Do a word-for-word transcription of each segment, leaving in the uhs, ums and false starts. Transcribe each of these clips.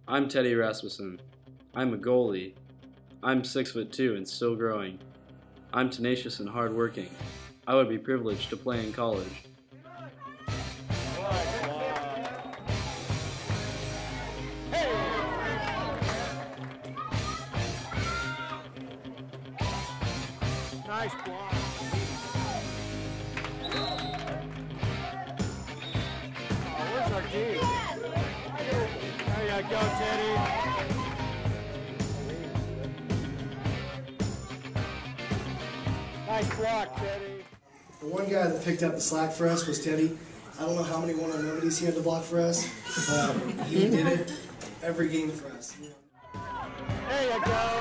I'm Teddy Rasmussen. I'm a goalie. I'm six foot two and still growing. I'm tenacious and hardworking. I would be privileged to play in college. Nice block. Oh, where's our D? There you go, Teddy. Nice block, Teddy. The one guy that picked up the slack for us was Teddy. I don't know how many one-on-ones he had to block for us, but he did it every game for us. There you go.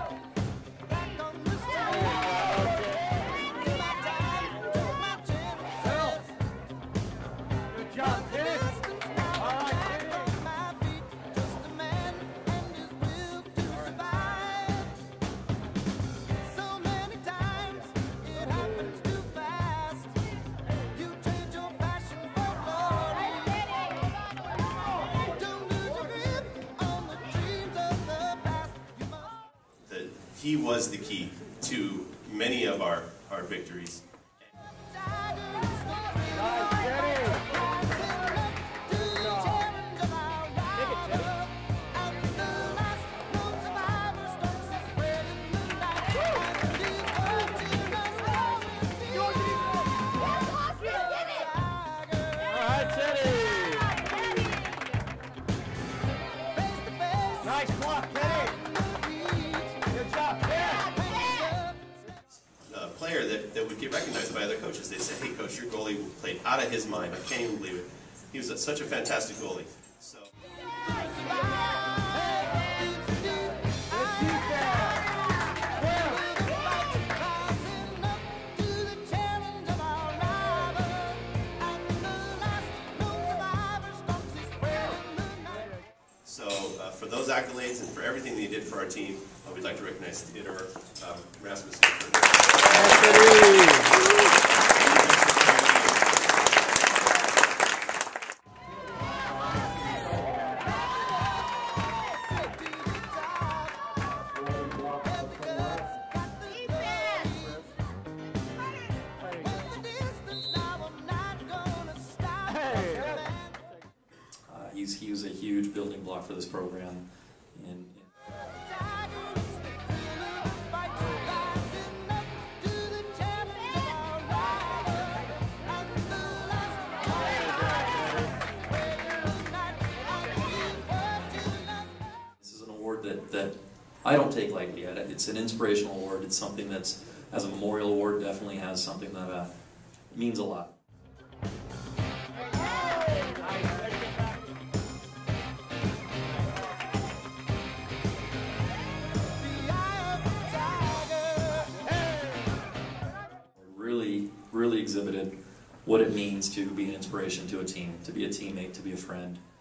He was the key to many of our, our victories. Nice block, Teddy. A player that, that would get recognized by other coaches. They'd say, hey coach, your goalie played out of his mind. I can't even believe it. He was a, such a fantastic goalie. So. So uh, for those accolades and for everything that he did for our team, uh, we'd like to recognize Theodore um, Rasmussen. He's, he was a huge building block for this program. And, this is an award that, that I don't take lightly. It's an inspirational award. It's something that's, as a memorial award, definitely has something that uh, means a lot. Really, really exhibited what it means to be an inspiration to a team, to be a teammate, to be a friend.